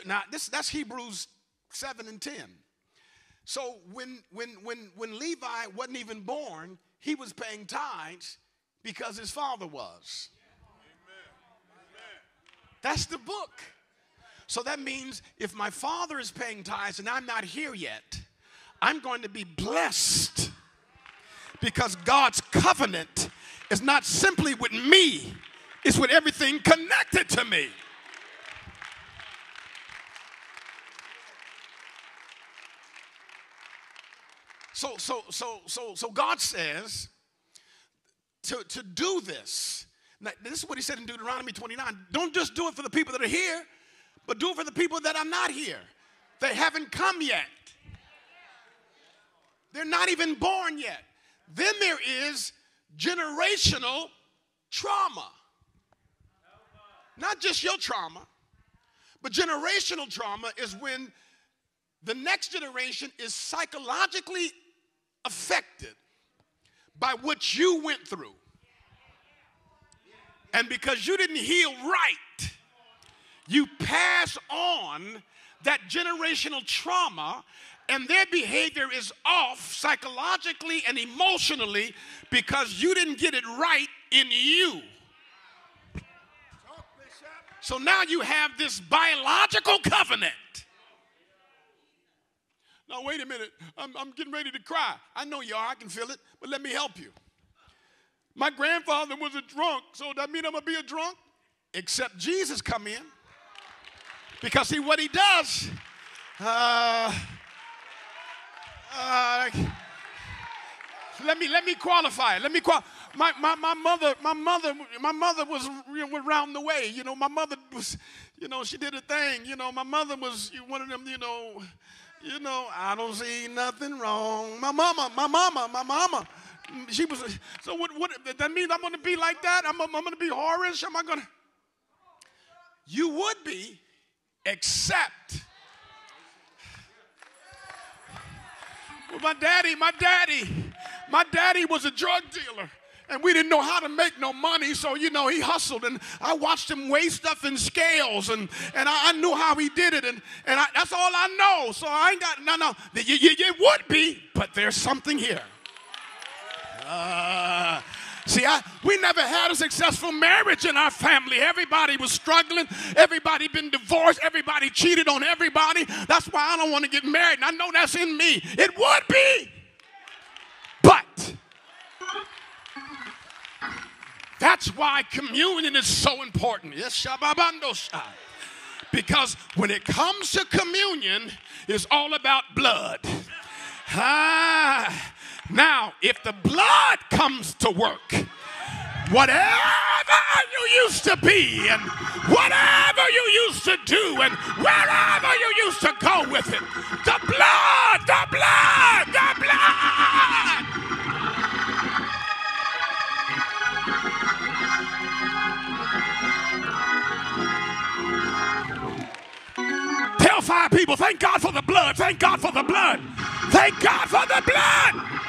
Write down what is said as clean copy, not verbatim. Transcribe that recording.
Now, that's Hebrews 7 and 10. So when Levi wasn't even born, he was paying tithes because his father was. That's the book. So that means if my father is paying tithes and I'm not here yet, I'm going to be blessed because God's covenant is not simply with me, it's with everything connected to me. So God says to do this. Now, this is what he said in Deuteronomy 29. Don't just do it for the people that are here, but do it for the people that are not here. They haven't come yet. They're not even born yet. Then there is generational trauma. Not just your trauma, but generational trauma is when the next generation is psychologically affected by what you went through. And because you didn't heal right, you pass on that generational trauma, and their behavior is off psychologically and emotionally because you didn't get it right in you. So now you have this biological covenant. Now, wait a minute. I'm getting ready to cry. I know you are. I can feel it. But let me help you. My grandfather was a drunk, so that mean I'm going to be a drunk? Except Jesus come in. Because see what he does. Let me qualify it. My mother was around the way. You know, my mother was, you know, she did a thing. You know, my mother was one of them, you know, I don't see nothing wrong. My mama. She was, so what that means I'm going to be like that? I'm going to be whorish? Am I going to? You would be, except. Well, my daddy was a drug dealer. And we didn't know how to make no money, so, you know, he hustled. And I watched him weigh stuff in scales, and I knew how he did it. And that's all I know. So I ain't got, no. You would be, but there's something here. We never had a successful marriage in our family. Everybody was struggling. Everybody been divorced. Everybody cheated on everybody. That's why I don't want to get married. And I know that's in me. It would be. But that's why communion is so important. Yes, because when it comes to communion, it's all about blood. Now, if the blood comes to work, whatever you used to be and whatever you used to do and wherever you used to go with it, the blood. Tell 5 people, thank God for the blood. Thank God for the blood. Thank God for the blood.